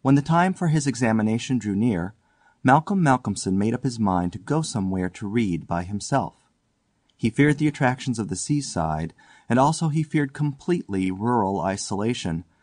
When the time for his examination drew near, Malcolm Malcolmson made up his mind to go somewhere to read by himself. He feared the attractions of the seaside, and also he feared completely rural isolation,